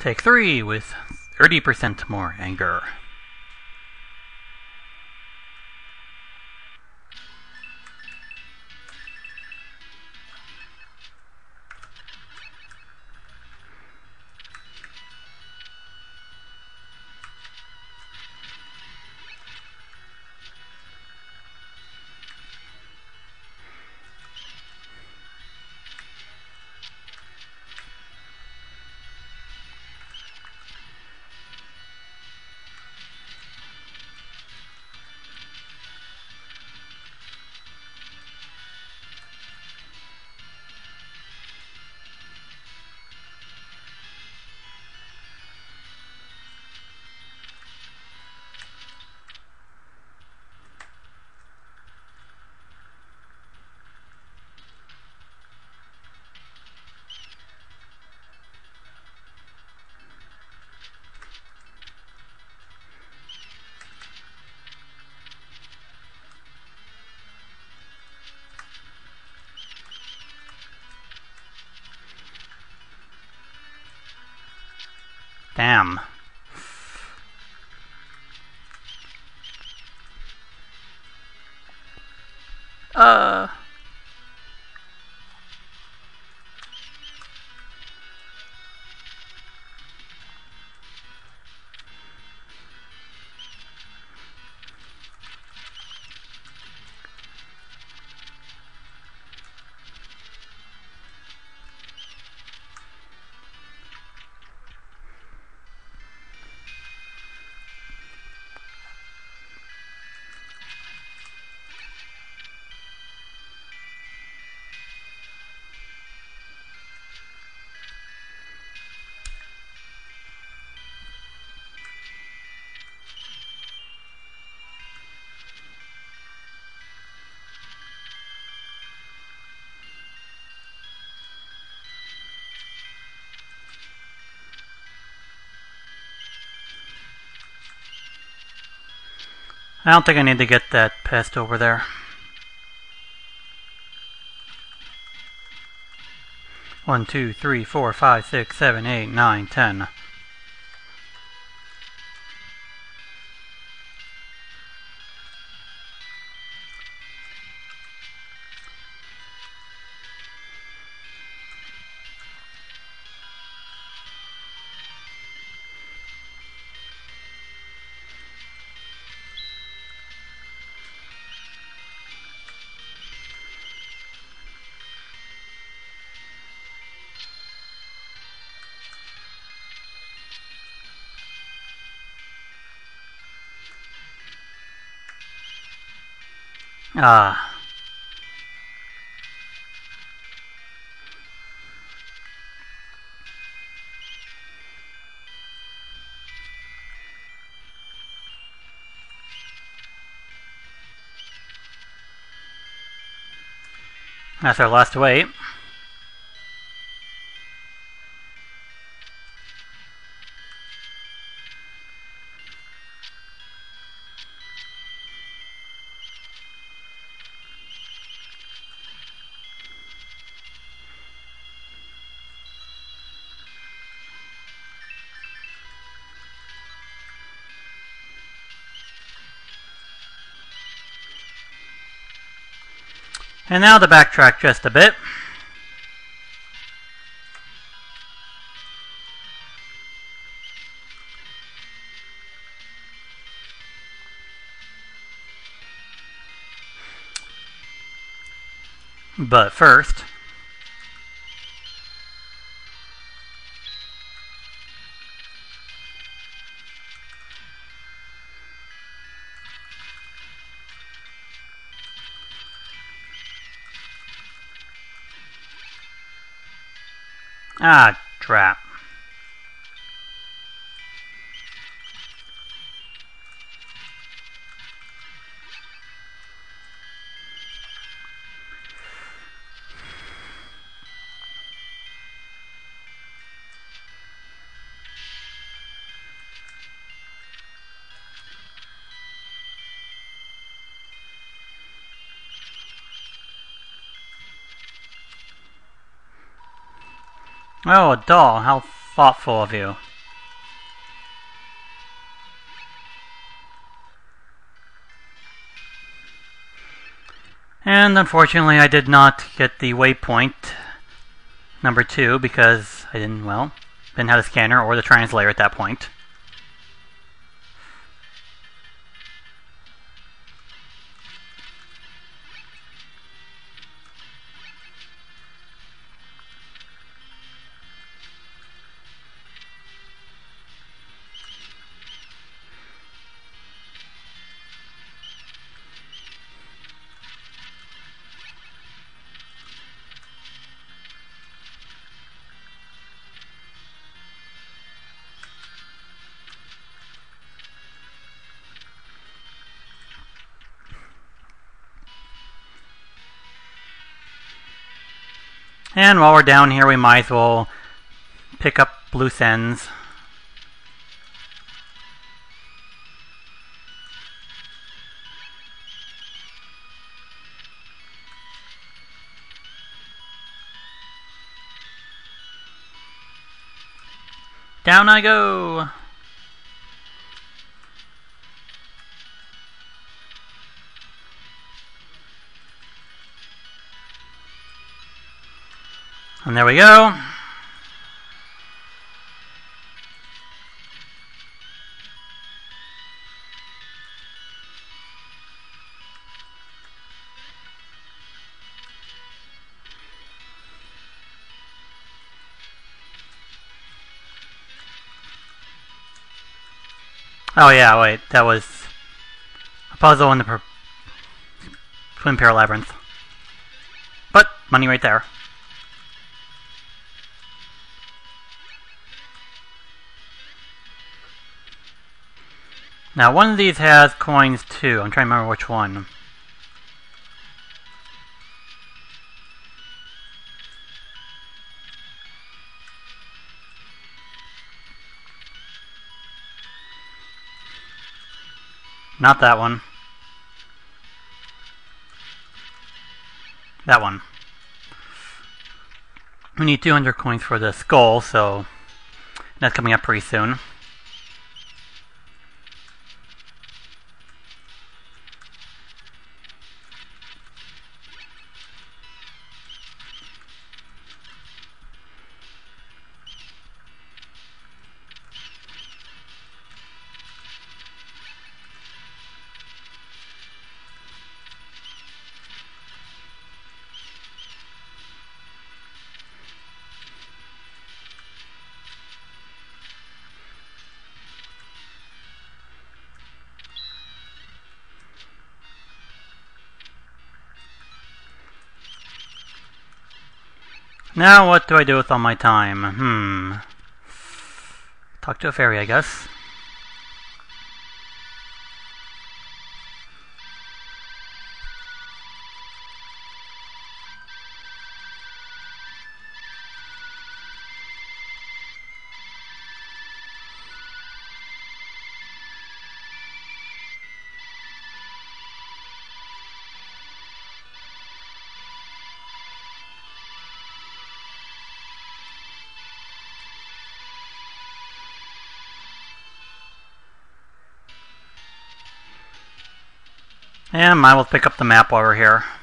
Take 3 with 30% more anger. Damn. I don't think I need to get that pest over there. One, two, three, four, 5, 6, 7, 8, 9, 10. Ah. That's our last weight. And now to backtrack just a bit. But first, trap. Oh, a doll. How thoughtful of you. And unfortunately I did not get the waypoint number 2 because I didn't have the scanner or the translator at that point. And while we're down here, we might as well pick up loose ends. Down I go! And there we go. Oh yeah, wait, that was a puzzle in the Twin Pair Labyrinth. But, money right there. Now, one of these has coins too. I'm trying to remember which one. Not that one. That one. We need 200 coins for the skull, so that's coming up pretty soon. Now what do I do with all my time? Talk to a fairy, I guess. And I will pick up the map while we're here.